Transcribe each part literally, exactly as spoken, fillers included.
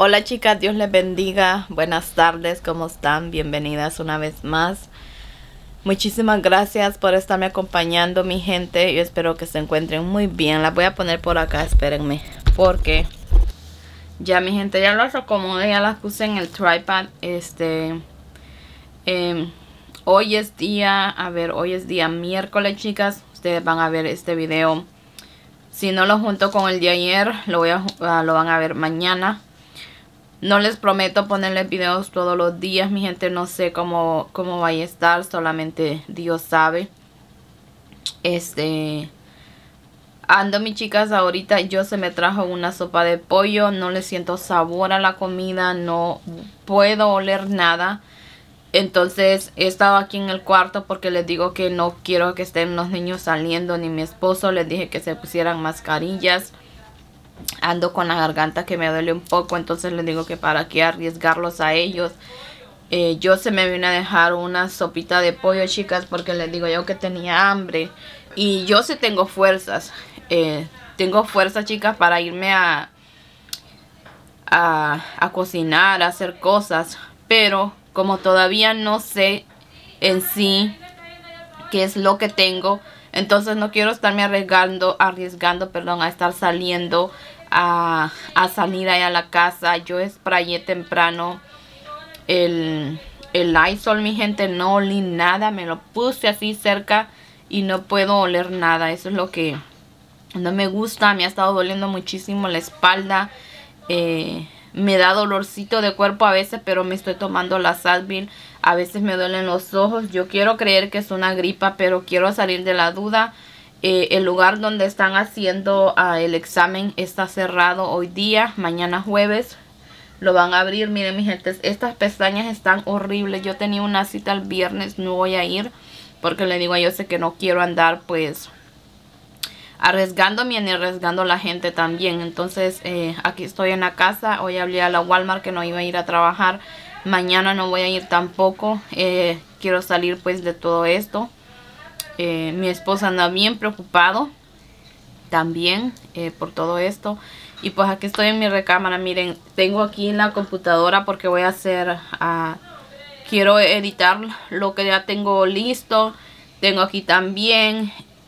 Hola chicas, Dios les bendiga. Buenas tardes, ¿cómo están? Bienvenidas una vez más. Muchísimas gracias por estarme acompañando, mi gente. Yo espero que se encuentren muy bien. Las voy a poner por acá, espérenme, porque ya mi gente, ya las acomodé, ya las puse en el tripod. Este, eh, hoy es día, a ver, hoy es día miércoles, chicas. Ustedes van a ver este video. Si no lo junto con el de ayer, lo, voy a, uh, lo van a ver mañana. No les prometo ponerles videos todos los días, mi gente. No sé cómo, cómo vaya a estar. Solamente Dios sabe. Este... Ando, mis chicas, ahorita yo se me trajo una sopa de pollo. No le siento sabor a la comida. No puedo oler nada. Entonces he estado aquí en el cuarto porque les digo que no quiero que estén los niños saliendo. Ni mi esposo. Les dije que se pusieran mascarillas. Ando con la garganta que me duele un poco, entonces les digo que para qué arriesgarlos a ellos. Eh, yo se me vine a dejar una sopita de pollo, chicas, porque les digo yo que tenía hambre. Y yo sí tengo fuerzas. Eh, tengo fuerzas, chicas, para irme a, a, a cocinar, a hacer cosas. Pero como todavía no sé en sí qué es lo que tengo, entonces no quiero estarme arriesgando, arriesgando, perdón, a estar saliendo, a, a salir allá a la casa. Yo sprayé temprano el, el Lysol, mi gente, no olí nada. Me lo puse así cerca y no puedo oler nada. Eso es lo que no me gusta. Me ha estado doliendo muchísimo la espalda. Eh, me da dolorcito de cuerpo a veces, pero me estoy tomando la Advil. A veces me duelen los ojos. Yo quiero creer que es una gripa, pero quiero salir de la duda. Eh, el lugar donde están haciendo uh, el examen está cerrado hoy día. Mañana jueves lo van a abrir. Miren, mi gente, estas pestañas están horribles. Yo tenía una cita el viernes, no voy a ir porque le digo, yo sé que no quiero andar pues arriesgándome ni arriesgando a la gente también. Entonces eh, aquí estoy en la casa. Hoy hablé a la Walmart que no iba a ir a trabajar. Mañana no voy a ir tampoco. Eh, quiero salir pues de todo esto. Eh, mi esposo anda bien preocupado también eh, por todo esto. Y pues aquí estoy en mi recámara. Miren, tengo aquí la computadora porque voy a hacer... Uh, quiero editar lo que ya tengo listo. Tengo aquí también...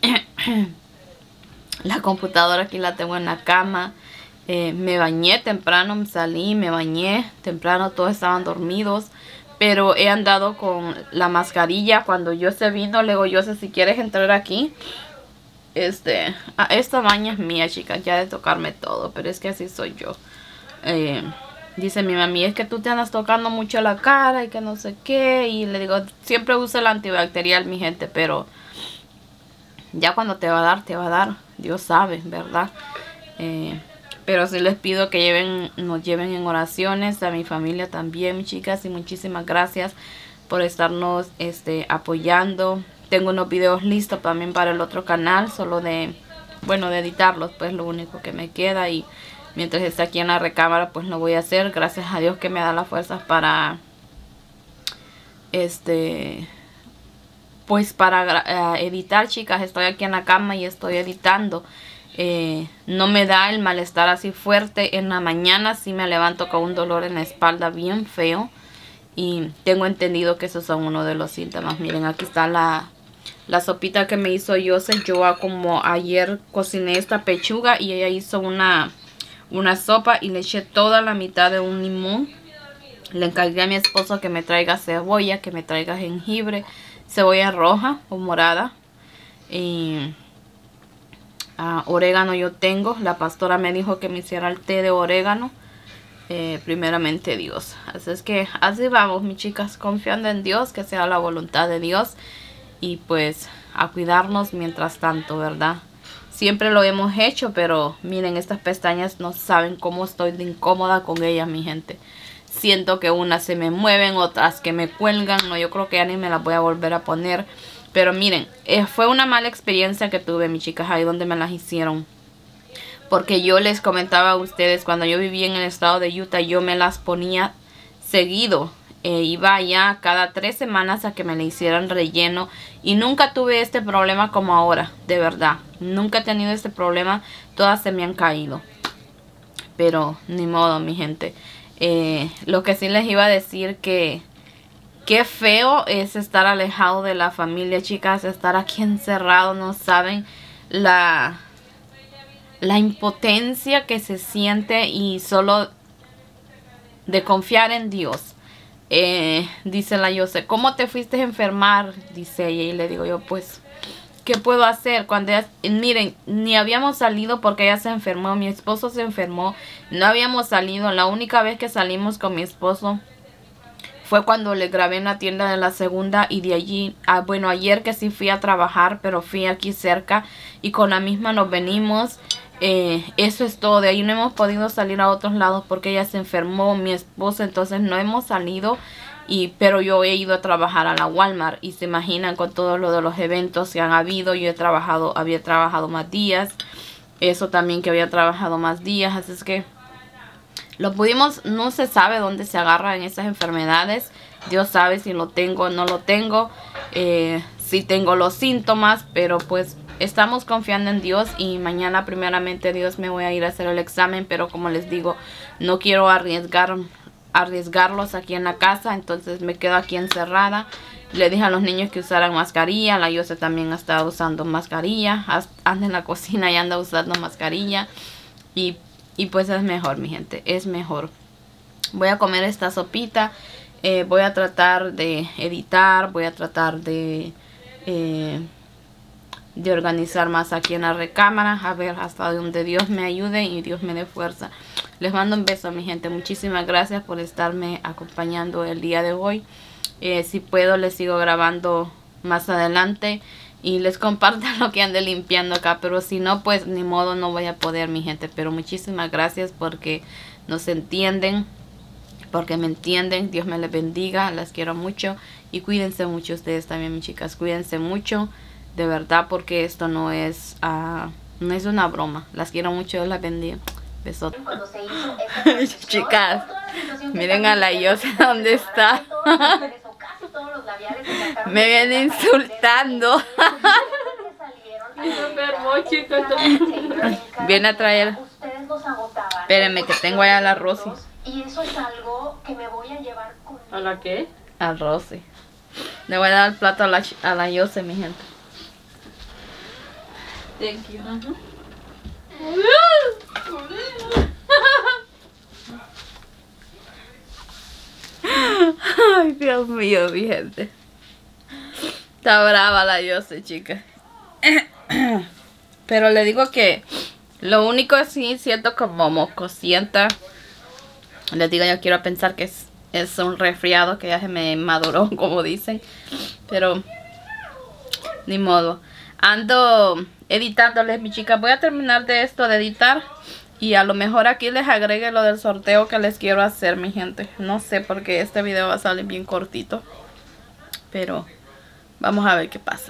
la computadora aquí la tengo en la cama. Eh, me bañé temprano, me salí, me bañé temprano, todos estaban dormidos. Pero he andado con la mascarilla. Cuando yo se vino, le digo, yo sé si quieres entrar aquí. Este, ah, esta baña es mía, chicas, ya de tocarme todo. Pero es que así soy yo. Eh, dice mi mami, es que tú te andas tocando mucho la cara y que no sé qué. Y le digo, siempre uso el antibacterial, mi gente, pero... ya cuando te va a dar, te va a dar. Dios sabe, ¿verdad? Eh, pero sí les pido que lleven, nos lleven en oraciones. A mi familia también, mis chicas. Y muchísimas gracias por estarnos este, apoyando. Tengo unos videos listos también para el otro canal. Solo de, bueno, de editarlos. Pues lo único que me queda. Y mientras esté aquí en la recámara, pues lo voy a hacer. Gracias a Dios que me da las fuerzas para... Este... pues para uh, editar, chicas. Estoy aquí en la cama y estoy editando. Eh, no me da el malestar así fuerte. En la mañana sí me levanto con un dolor en la espalda bien feo. Y tengo entendido que esos son uno de los síntomas. Miren, aquí está la, la sopita que me hizo Jose. Yo como ayer cociné esta pechuga y ella hizo una, una sopa y le eché toda la mitad de un limón. Le encargué a mi esposo que me traiga cebolla, que me traiga jengibre, cebolla roja o morada y uh, orégano yo tengo. La pastora me dijo que me hiciera el té de orégano, eh, primeramente Dios. Así es que así vamos, mis chicas, confiando en Dios, que sea la voluntad de Dios. Y pues a cuidarnos mientras tanto, ¿verdad? Siempre lo hemos hecho, pero miren, estas pestañas no saben cómo estoy de incómoda con ellas, mi gente. Siento que unas se me mueven, otras que me cuelgan. No, yo creo que ya ni me las voy a volver a poner. Pero miren, eh, fue una mala experiencia que tuve, mis chicas, ahí donde me las hicieron. Porque yo les comentaba a ustedes, cuando yo vivía en el estado de Utah, yo me las ponía seguido. Eh, iba allá cada tres semanas a que me le hicieran relleno. Y nunca tuve este problema como ahora, de verdad. Nunca he tenido este problema, todas se me han caído. Pero ni modo, mi gente. Eh, lo que sí les iba a decir que qué feo es estar alejado de la familia, chicas, estar aquí encerrado. No saben la, la impotencia que se siente y solo de confiar en Dios. Eh, dice la Yose, ¿cómo te fuiste a enfermar? Dice ella, y le digo yo, pues, ¿qué puedo hacer? Cuando ella, miren, ni habíamos salido porque ella se enfermó, mi esposo se enfermó, no habíamos salido. La única vez que salimos con mi esposo fue cuando le grabé en la tienda de la segunda, y de allí, ah, bueno, ayer que sí fui a trabajar, pero fui aquí cerca y con la misma nos venimos. Eh, eso es todo. De ahí no hemos podido salir a otros lados porque ella se enfermó, mi esposa, entonces no hemos salido. Y, pero yo he ido a trabajar a la Walmart y se imaginan con todo lo de los eventos que han habido. Yo he trabajado, había trabajado más días, eso también que había trabajado más días, así es que lo pudimos, no se sabe dónde se agarran esas enfermedades. Dios sabe si lo tengo o no lo tengo, eh, si tengo los síntomas, pero pues estamos confiando en Dios y mañana primeramente Dios me voy a ir a hacer el examen, pero como les digo, no quiero arriesgar, arriesgarlos aquí en la casa, entonces me quedo aquí encerrada. Le dije a los niños que usaran mascarilla, la Yose también ha estado usando mascarilla, anda en la cocina y anda usando mascarilla y Y pues es mejor, mi gente, es mejor. Voy a comer esta sopita. Eh, voy a tratar de editar. Voy a tratar de, eh, de organizar más aquí en la recámara. A ver hasta donde Dios me ayude y Dios me dé fuerza. Les mando un beso, mi gente. Muchísimas gracias por estarme acompañando el día de hoy. Eh, si puedo, les sigo grabando más adelante y les comparto lo que ande limpiando acá, pero si no, pues ni modo, no voy a poder, mi gente. Pero muchísimas gracias porque nos entienden, porque me entienden. Dios me les bendiga, las quiero mucho y cuídense mucho ustedes también, mis chicas. Cuídense mucho, de verdad, porque esto no es, uh, no es una broma. Las quiero mucho, Dios las bendiga. Besotes. Chicas, miren a la Yose donde está. Me viene insultando. Viene a traer. Espérenme que tengo allá a la Rosy. Y eso es algo que me voy a llevar conmigo. ¿A la qué? A Rosy. Le voy a dar el plato a la, a la Yose, mi gente. Thank you. Uh-huh. Ay, Dios mío, mi gente. Está brava la Yose, chica. Pero le digo que lo único es sí siento como mocosienta. Les digo, yo quiero pensar que es, es un resfriado que ya se me maduró, como dicen. Pero ni modo. Ando editándoles, mi chica. Voy a terminar de esto de editar. Y a lo mejor aquí les agregue lo del sorteo que les quiero hacer, mi gente. No sé, porque este video va a salir bien cortito. Pero vamos a ver qué pasa.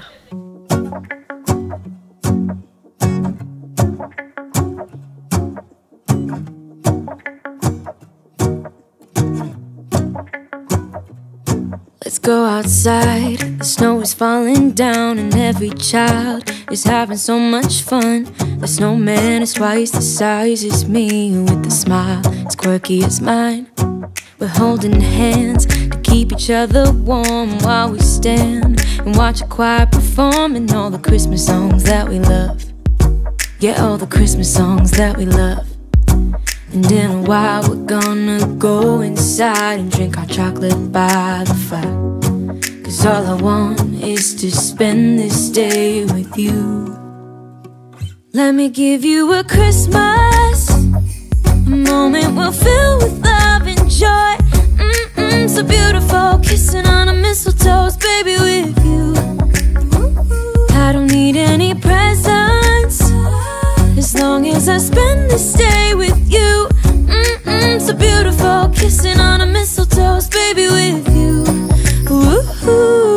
Let's go outside, the snow is falling down and every child is having so much fun. The snowman is twice the size as me with a smile as quirky as mine. We're holding hands to keep each other warm while we stand and watch a choir performing all the Christmas songs that we love. Yeah, all the Christmas songs that we love. And in a while we're gonna go inside and drink our chocolate by the fire. Cause all I want is to spend this day with you. Let me give you a Christmas, a moment we'll fill with love and joy. Mm-mm, so beautiful, kissing on a mistletoe, baby, with you. I don't need any presents, as long as I spend this day with you. Mm-mm, so beautiful, kissing on a mistletoe, baby, with you. Ooh.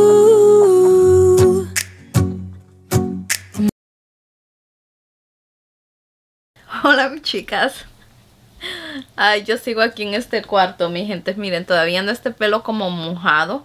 Hola, mis chicas. Ay, yo sigo aquí en este cuarto, mi gente. Miren, todavía anda este pelo como mojado.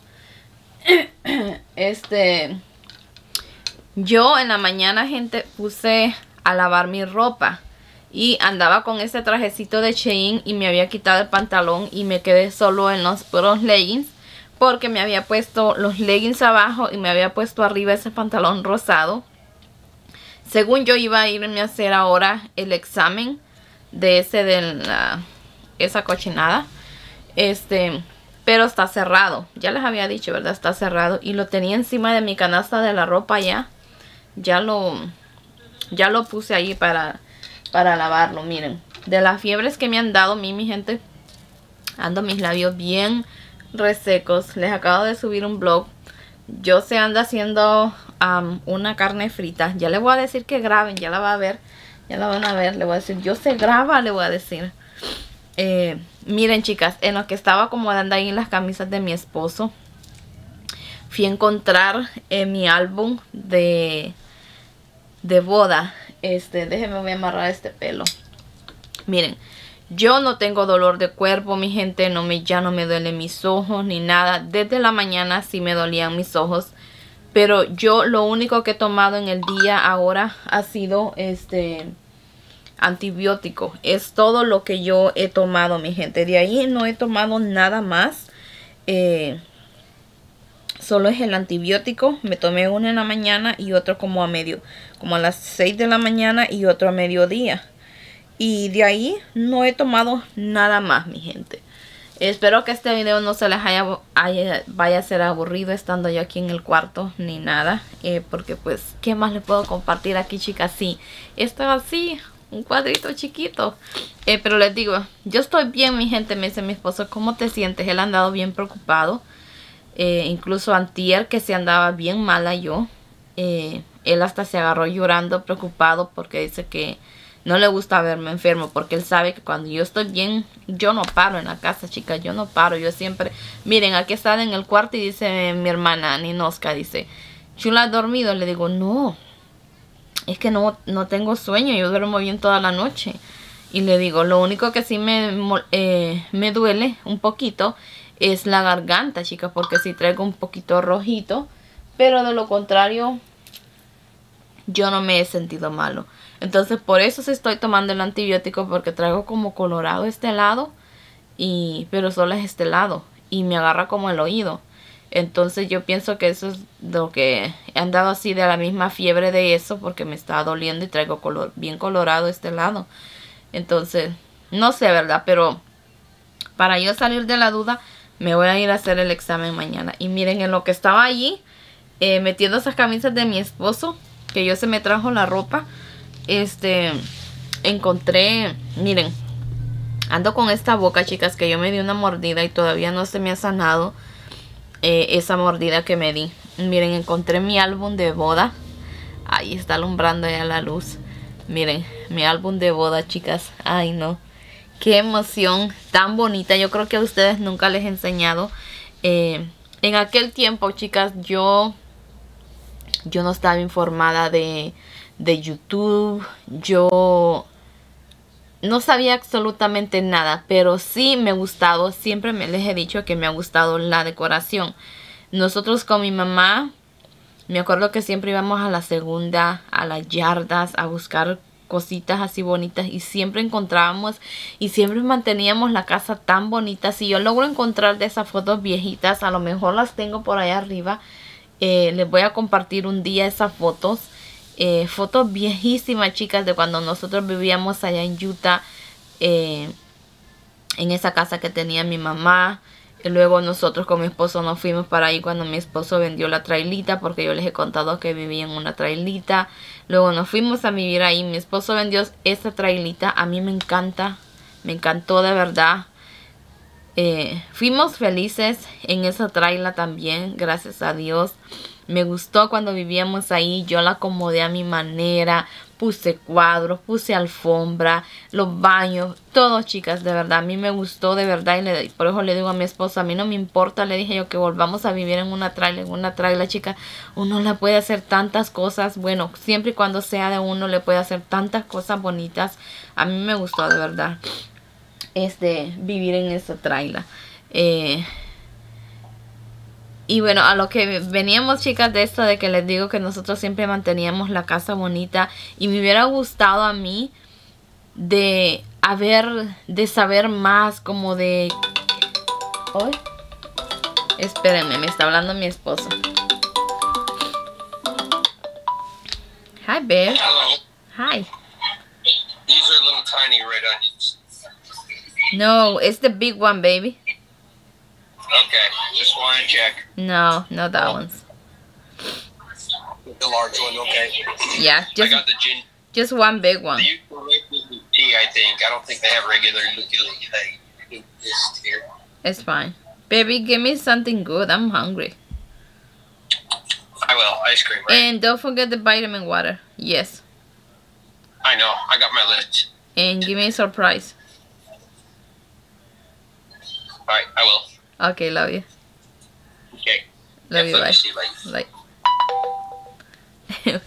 Este... Yo en la mañana, gente, puse a lavar mi ropa. Y andaba con ese trajecito de Shein y me había quitado el pantalón y me quedé solo en los puros leggings. Porque me había puesto los leggings abajo y me había puesto arriba ese pantalón rosado. Según yo iba a irme a hacer ahora el examen de ese de la, esa cochinada. Este, pero está cerrado. Ya les había dicho, ¿verdad? Está cerrado. Y lo tenía encima de mi canasta de la ropa ya. Ya lo, ya lo puse ahí para, para lavarlo. Miren, de las fiebres que me han dado a mí, mi gente, ando mis labios bien resecos. Les acabo de subir un vlog. Yo se anda haciendo um, una carne frita. Ya le voy a decir que graben, ya la va a ver. Ya la van a ver, le voy a decir, yo se graba, le voy a decir. Eh, miren, chicas, en lo que estaba acomodando ahí las camisas de mi esposo, fui a encontrar eh, mi álbum de, de boda. Este, déjenme, voy a amarrar este pelo. Miren, yo no tengo dolor de cuerpo, mi gente, no me, ya no me duelen mis ojos ni nada. Desde la mañana sí me dolían mis ojos, pero yo lo único que he tomado en el día ahora ha sido este antibiótico. Es todo lo que yo he tomado, mi gente. De ahí no he tomado nada más. Eh, solo es el antibiótico. Me tomé uno en la mañana y otro como a medio, como a las seis de la mañana y otro a mediodía. Y de ahí no he tomado nada más, mi gente. Espero que este video no se les haya, haya vaya a ser aburrido estando yo aquí en el cuarto ni nada. Eh, porque pues, ¿qué más les puedo compartir aquí, chicas? Sí, esto es así, un cuadrito chiquito. Eh, pero les digo, yo estoy bien, mi gente. Me dice mi esposo, ¿cómo te sientes? Él ha andado bien preocupado. Eh, incluso antier que se andaba bien mala yo. Eh, él hasta se agarró llorando, preocupado, porque dice que no le gusta verme enfermo, porque él sabe que cuando yo estoy bien, yo no paro en la casa, chicas. Yo no paro, yo siempre... Miren, aquí está en el cuarto y dice mi hermana Ninoska, dice, ¿Chula has dormido? Le digo, no, es que no, no tengo sueño, yo duermo bien toda la noche. Y le digo, lo único que sí me, eh, me duele un poquito es la garganta, chicas, porque sí traigo un poquito rojito, pero de lo contrario, yo no me he sentido malo. Entonces por eso sí estoy tomando el antibiótico, porque traigo como colorado este lado, y pero solo es este lado y me agarra como el oído. Entonces yo pienso que eso es lo que he andado así, de la misma fiebre de eso, porque me está doliendo y traigo color, bien colorado este lado. Entonces no sé, ¿verdad? Pero para yo salir de la duda, me voy a ir a hacer el examen mañana. Y miren, en lo que estaba allí eh, metiendo esas camisas de mi esposo, que yo se me trajo la ropa, Este, encontré, miren, ando con esta boca, chicas, que yo me di una mordida y todavía no se me ha sanado eh, esa mordida que me di. Miren, encontré mi álbum de boda. Ahí está alumbrando ya la luz. Miren, mi álbum de boda, chicas. Ay, no, qué emoción tan bonita. Yo creo que a ustedes nunca les he enseñado. eh, En aquel tiempo, chicas, yo Yo no estaba informada de de YouTube. Yo no sabía absolutamente nada, pero sí me ha gustado, siempre me les he dicho que me ha gustado la decoración. Nosotros con mi mamá, me acuerdo que siempre íbamos a la segunda, a las yardas, a buscar cositas así bonitas, y siempre encontrábamos y siempre manteníamos la casa tan bonita. Si yo logro encontrar de esas fotos viejitas, a lo mejor las tengo por allá arriba, eh, les voy a compartir un día esas fotos. Eh, fotos viejísimas, chicas, de cuando nosotros vivíamos allá en Utah, eh, en esa casa que tenía mi mamá. Y luego nosotros con mi esposo nos fuimos para ahí cuando mi esposo vendió la trailita, porque yo les he contado que vivía en una trailita. Luego nos fuimos a vivir ahí, mi esposo vendió esa trailita. A mí me encanta, me encantó de verdad. Eh, fuimos felices en esa traila también, gracias a Dios. Me gustó cuando vivíamos ahí. Yo la acomodé a mi manera. Puse cuadros, puse alfombra, los baños, todo, chicas, de verdad. A mí me gustó de verdad. Y le, por eso le digo a mi esposa, a mí no me importa. Le dije yo que volvamos a vivir en una traila, en una traila, chicas. Uno le puede hacer tantas cosas. Bueno, siempre y cuando sea de uno, le puede hacer tantas cosas bonitas. A mí me gustó de verdad este, vivir en esa traila. Eh... Y bueno, a lo que veníamos, chicas, de esto de que les digo que nosotros siempre manteníamos la casa bonita. Y me hubiera gustado a mí de haber, de saber más, como de... ¿Hoy? Espérenme, me está hablando mi esposo. Hi, babe. Hello. Hi. These are little tiny red onions. No, it's the big one, baby. Okay, just want to check. No, not that ones. The large one, okay. Yeah, I just got the gin. just one big one. The ukulele tea, I think. I don't think they have regular ukulele. They do this here. It's fine. Baby, give me something good. I'm hungry. I will. Ice cream, right? And don't forget the vitamin water. Yes. I know. I got my list. And give me a surprise. Alright, I will. Okay, love you. Okay. Love you, Definitely bye. see you later. Bye.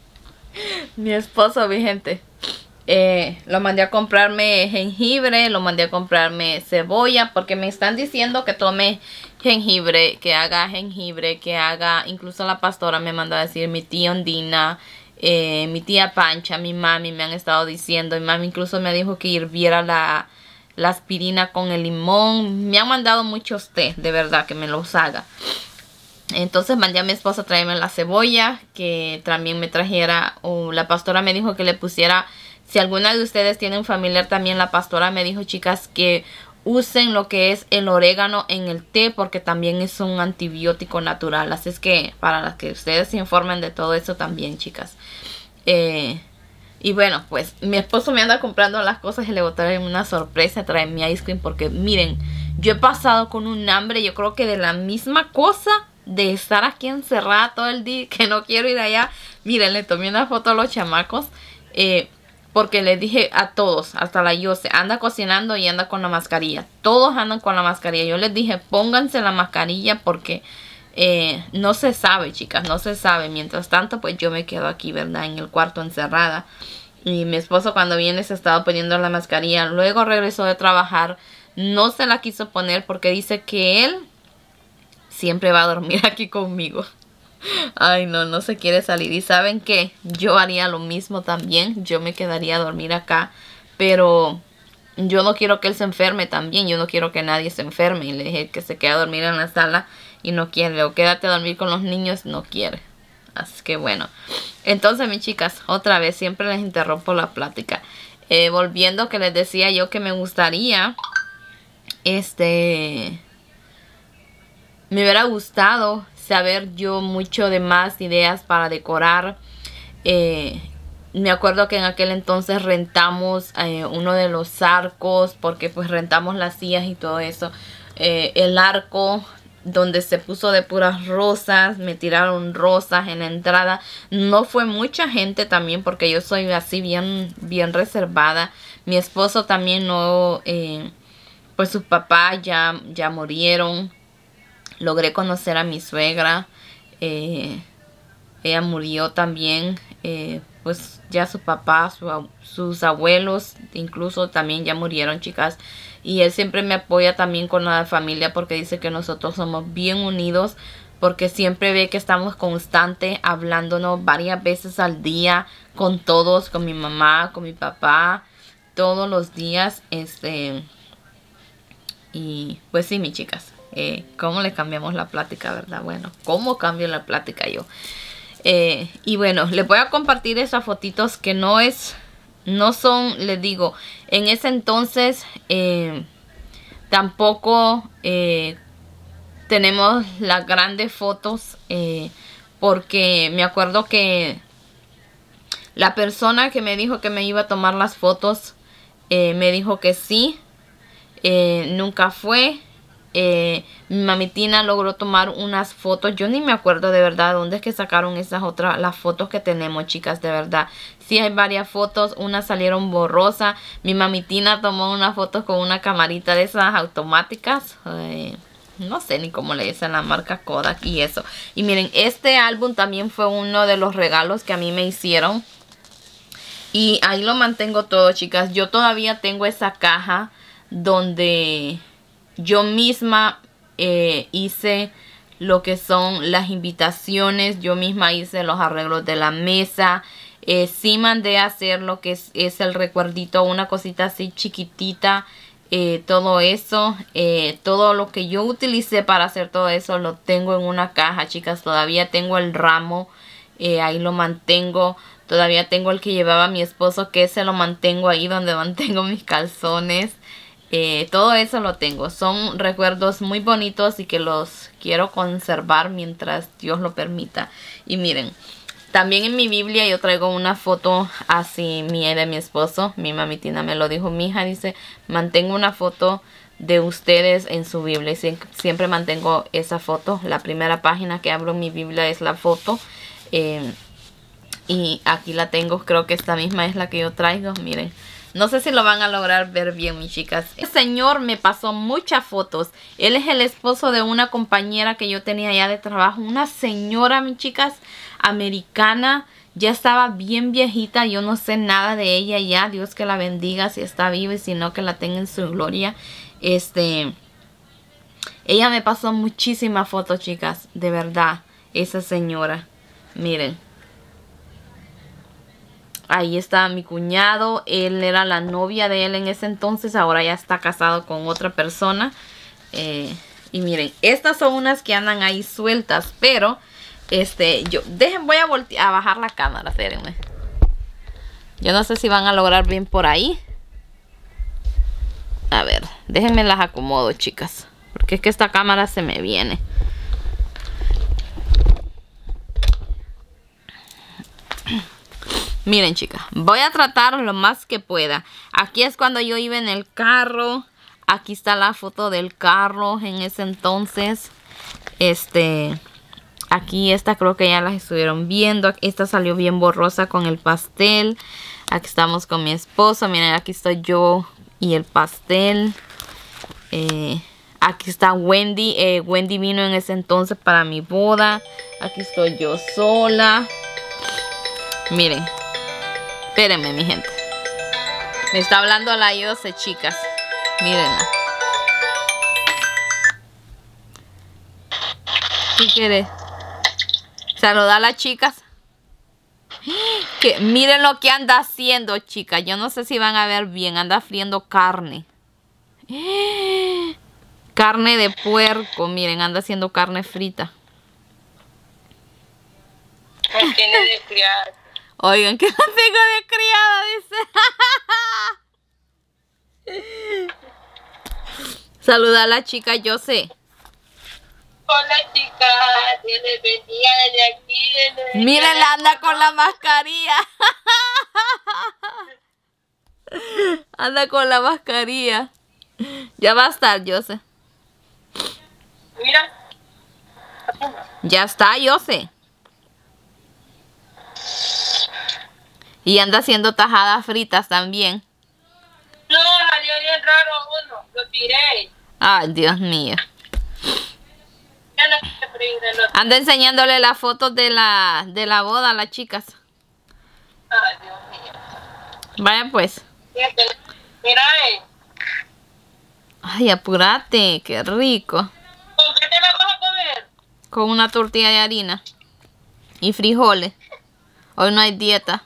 Mi esposo, mi gente. Eh, lo mandé a comprarme jengibre, lo mandé a comprarme cebolla, porque me están diciendo que tome jengibre, que haga jengibre, que haga, incluso la pastora me mandó a decir, mi tía Ondina, eh, mi tía Pancha, mi mami me han estado diciendo, mi mami incluso me dijo que hirviera la, la aspirina con el limón, me han mandado muchos té, de verdad, que me los haga. Entonces mandé a mi esposa a traerme la cebolla, que también me trajera, o la pastora me dijo que le pusiera, si alguna de ustedes tiene un familiar también, la pastora me dijo, chicas, que usen lo que es el orégano en el té, porque también es un antibiótico natural. Así es que para que ustedes se informen de todo eso también, chicas. Eh, y bueno, pues mi esposo me anda comprando las cosas y le voy a traer una sorpresa, traer mi ice cream, porque miren, yo he pasado con un hambre, yo creo que de la misma cosa, de estar aquí encerrada todo el día, que no quiero ir allá. Miren, le tomé una foto a los chamacos, eh, porque les dije a todos, hasta la Yose, anda cocinando y anda con la mascarilla. Todos andan con la mascarilla. Yo les dije, pónganse la mascarilla porque eh, no se sabe, chicas, no se sabe. Mientras tanto, pues yo me quedo aquí, ¿verdad? En el cuarto encerrada. Y mi esposo cuando viene se estaba poniendo la mascarilla. Luego regresó de trabajar. No se la quiso poner porque dice que él siempre va a dormir aquí conmigo. Ay, no, no se quiere salir. Y ¿saben qué? Yo haría lo mismo también. Yo me quedaría a dormir acá. Pero yo no quiero que él se enferme también. Yo no quiero que nadie se enferme. Y le dije que se quede a dormir en la sala y no quiere. O quédate a dormir con los niños, no quiere. Así que bueno. Entonces, mis chicas, otra vez, siempre les interrumpo la plática. Eh, volviendo, que les decía yo que me gustaría... Este... Me hubiera gustado saber yo mucho de más ideas para decorar. Eh, me acuerdo que en aquel entonces rentamos eh, uno de los arcos, porque pues rentamos las sillas y todo eso. Eh, el arco donde se puso de puras rosas, me tiraron rosas en la entrada. No fue mucha gente también porque yo soy así bien, bien reservada. Mi esposo también no, eh, pues sus papás ya, ya murieron. Logré conocer a mi suegra, eh, ella murió también, eh, pues ya su papá, su, sus abuelos incluso también ya murieron, chicas. Y él siempre me apoya también con la familia porque dice que nosotros somos bien unidos, porque siempre ve que estamos constante hablándonos varias veces al día con todos, con mi mamá, con mi papá, todos los días. Este y pues sí, mis chicas. Eh, ¿Cómo le cambiamos la plática, verdad? Bueno, ¿cómo cambio la plática yo? Eh, y bueno, les voy a compartir esas fotitos que no es, no son, les digo, en ese entonces eh, tampoco eh, tenemos las grandes fotos eh, porque me acuerdo que la persona que me dijo que me iba a tomar las fotos eh, me dijo que sí, eh, nunca fue. Eh, mi mamitina logró tomar unas fotos. Yo ni me acuerdo de verdad dónde es que sacaron esas otras, las fotos que tenemos, chicas, de verdad. Sí hay varias fotos, unas salieron borrosas. Mi mamitina tomó unas fotos con una camarita de esas automáticas. Eh, no sé ni cómo le dicen la marca Kodak y eso. Y miren, este álbum también fue uno de los regalos que a mí me hicieron. Y ahí lo mantengo todo, chicas. Yo todavía tengo esa caja donde... yo misma eh, hice lo que son las invitaciones. Yo misma hice los arreglos de la mesa. Eh, sí mandé a hacer lo que es, es el recuerdito, una cosita así chiquitita. Eh, todo eso, eh, todo lo que yo utilicé para hacer todo eso lo tengo en una caja, chicas. Todavía tengo el ramo, eh, ahí lo mantengo. Todavía tengo el que llevaba mi esposo, que ese lo mantengo ahí donde mantengo mis calzones. Eh, todo eso lo tengo. Son recuerdos muy bonitos y que los quiero conservar mientras Dios lo permita. Y miren, también en mi Biblia yo traigo una foto así mía y de mi esposo. Mi mamitina me lo dijo, mi hija, dice, mantengo una foto de ustedes en su Biblia. Y siempre, siempre mantengo esa foto. La primera página que abro en mi Biblia es la foto. Eh, y aquí la tengo, creo que esta misma es la que yo traigo, miren. No sé si lo van a lograr ver bien, mis chicas. El señor me pasó muchas fotos. Él es el esposo de una compañera que yo tenía allá de trabajo. Una señora, mis chicas, americana. Ya estaba bien viejita. Yo no sé nada de ella ya. Dios que la bendiga si está viva y si no, que la tenga en su gloria. Este... Ella me pasó muchísimas fotos, chicas. De verdad. Esa señora. Miren. Ahí está mi cuñado, él era la novia de él en ese entonces, ahora ya está casado con otra persona. Eh, y miren, estas son unas que andan ahí sueltas, pero este, yo, dejen, voy a, a bajar la cámara, espérenme. Yo no sé si van a lograr bien por ahí. A ver, déjenme las acomodo, chicas, porque es que esta cámara se me viene. Miren, chicas, voy a tratar lo más que pueda. Aquí es cuando yo iba en el carro. Aquí está la foto del carro en ese entonces. Este, aquí esta creo que ya las estuvieron viendo. Esta salió bien borrosa con el pastel. Aquí estamos con mi esposo. Miren, aquí estoy yo y el pastel. Eh, aquí está Wendy. Eh, Wendy vino en ese entonces para mi boda. Aquí estoy yo sola. Miren. Espérenme, mi gente. Me está hablando la Yose, chicas. Mírenla. ¿Qué quieres? Saludar a las chicas. Que miren lo que anda haciendo, chicas. Yo no sé si van a ver bien. Anda friendo carne. Carne de puerco. Miren, anda haciendo carne frita. Me tiene de criar. Oigan, que la tengo de criada, dice. Saluda a la chica, yo sé. Hola, chicas. Dios les bendiga desde aquí. Desde Miren, la anda con la mascarilla. Anda con la mascarilla. Ya va a estar, yo sé. Mira. Ya está, yo sé. Y anda haciendo tajadas fritas también. No, salió bien raro uno. Lo tiré. Ay, Dios mío. Ya no se prende el otro. Anda enseñándole las fotos de la, de la boda a las chicas. Ay, Dios mío. Vaya pues. Fíjate, mira, eh. Ay, apúrate, qué rico. ¿Con qué te la vas a comer? Con una tortilla de harina y frijoles. Hoy no hay dieta.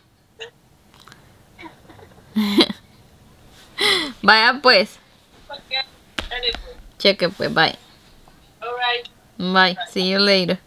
Vaya pues. Okay. Dale, pues. Cheque pues, bye. Alright. Bye, see you later.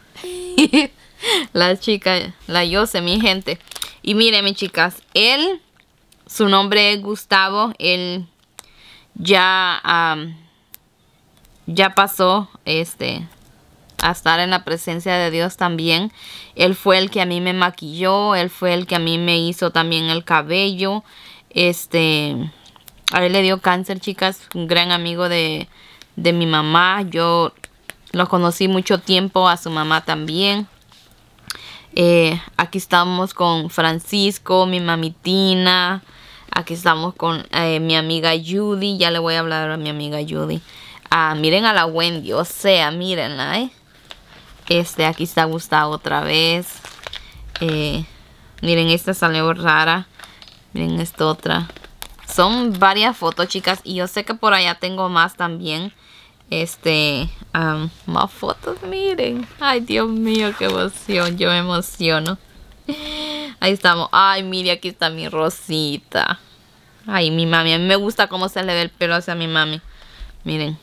La chica, la Yose, mi gente. Y miren, mis chicas, él, su nombre es Gustavo. Él ya, um, ya pasó este a estar en la presencia de Dios también. Él fue el que a mí me maquilló. Él fue el que a mí me hizo también el cabello. Este, a él le dio cáncer, chicas. Un gran amigo de, de mi mamá. Yo lo conocí mucho tiempo, a su mamá también. Eh, aquí estamos con Francisco, mi mamitina. Aquí estamos con eh, mi amiga Judy. Ya le voy a hablar a mi amiga Judy. Ah, miren a la Wendy, o sea, mírenla, ¿eh? Este, aquí está Gustavo otra vez. Eh, miren, esta salió rara. Miren esta otra. Son varias fotos, chicas. Y yo sé que por allá tengo más también. Este, um, más fotos, miren. Ay, Dios mío, qué emoción. Yo me emociono. Ahí estamos. Ay, mire, aquí está mi Rosita. Ay, mi mami. A mí me gusta cómo se le ve el pelo hacia mi mami. Miren.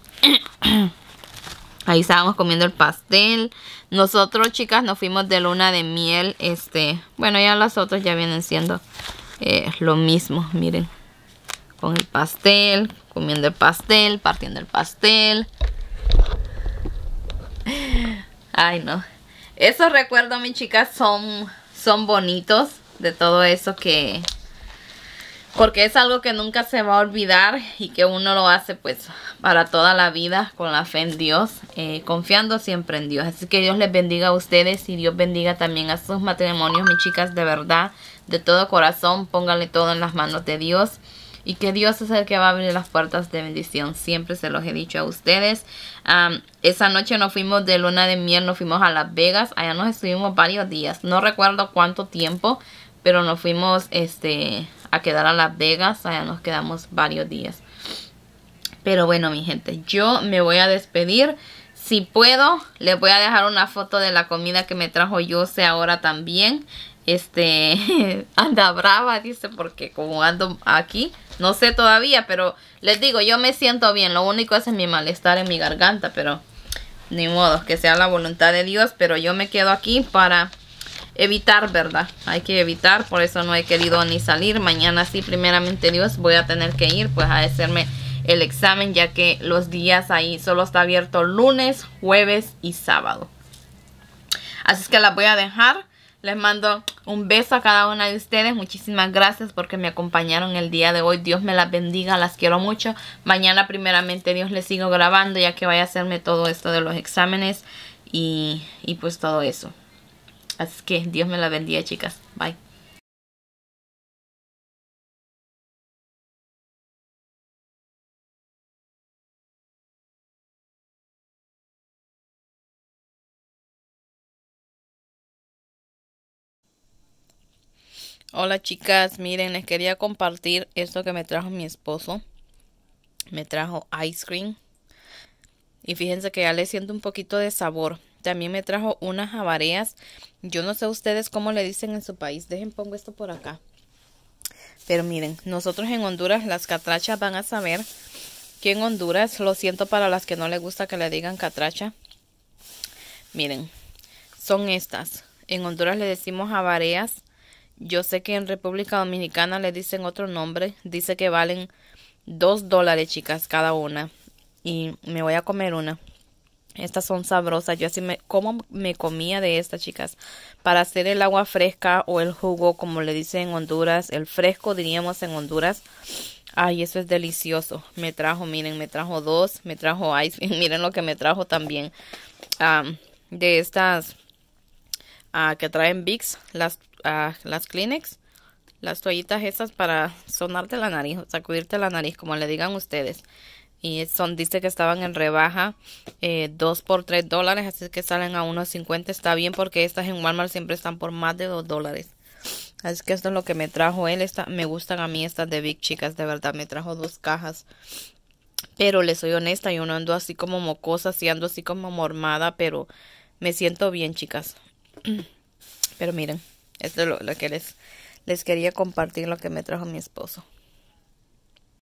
Ahí estábamos comiendo el pastel. Nosotros, chicas, nos fuimos de luna de miel. Este, bueno, ya las otras ya vienen siendo eh, lo mismo. Miren. Con el pastel. Comiendo el pastel. Partiendo el pastel. Ay, no. Esos recuerdos, mis chicas, son, son bonitos. De todo eso que... Porque es algo que nunca se va a olvidar y que uno lo hace pues para toda la vida con la fe en Dios, eh, confiando siempre en Dios. Así que Dios les bendiga a ustedes y Dios bendiga también a sus matrimonios, mis chicas, de verdad, de todo corazón. Pónganle todo en las manos de Dios y que Dios es el que va a abrir las puertas de bendición. Siempre se los he dicho a ustedes. Um, esa noche nos fuimos de luna de miel, nos fuimos a Las Vegas. Allá nos estuvimos varios días. No recuerdo cuánto tiempo, pero nos fuimos este... a quedar a Las Vegas. Allá nos quedamos varios días. Pero bueno, mi gente, yo me voy a despedir. Si puedo, les voy a dejar una foto de la comida que me trajo Jose ahora también. Este, anda brava, dice, porque como ando aquí, no sé todavía, pero les digo, yo me siento bien. Lo único es mi malestar en mi garganta, pero ni modo, que sea la voluntad de Dios. Pero yo me quedo aquí para... evitar, ¿verdad? Hay que evitar, por eso no he querido ni salir. Mañana sí, primeramente Dios, voy a tener que ir pues a hacerme el examen, ya que los días ahí solo está abierto lunes, jueves y sábado. Así es que las voy a dejar. Les mando un beso a cada una de ustedes. Muchísimas gracias porque me acompañaron el día de hoy. Dios me las bendiga, las quiero mucho. Mañana primeramente Dios les sigo grabando, ya que voy a hacerme todo esto de los exámenes y, y pues todo eso. Así que Dios me la bendiga, chicas. Bye. Hola, chicas. Miren, les quería compartir esto que me trajo mi esposo. Me trajo ice cream. Y fíjense que ya le siento un poquito de sabor. También me trajo unas jabareas. Yo no sé ustedes cómo le dicen en su país. Dejen, pongo esto por acá. Pero miren, nosotros en Honduras las catrachas van a saber que en Honduras, lo siento para las que no les gusta que le digan catracha. Miren, son estas. En Honduras le decimos jabareas. Yo sé que en República Dominicana le dicen otro nombre. Dice que valen dos dólares, chicas, cada una. Y me voy a comer una. Estas son sabrosas. Yo así me, como me comía de estas, chicas. Para hacer el agua fresca o el jugo, como le dicen en Honduras. El fresco, diríamos en Honduras. Ay, eso es delicioso. Me trajo, miren, me trajo dos. Me trajo ice. Miren lo que me trajo también. Um, de estas uh, que traen Vicks. Las, uh, las Kleenex. Las toallitas esas para sonarte la nariz. Sacudirte la nariz, como le digan ustedes. Y son, dice que estaban en rebaja, eh, dos por tres dólares, así que salen a uno cincuenta. Está bien porque estas en Walmart siempre están por más de dos dólares. Así que esto es lo que me trajo él. Esta, me gustan a mí estas de Big, chicas, de verdad. Me trajo dos cajas. Pero les soy honesta, yo no ando así como mocosa, sí ando así como mormada, pero me siento bien, chicas. Pero miren, esto es lo, lo que les, les quería compartir, lo que me trajo mi esposo.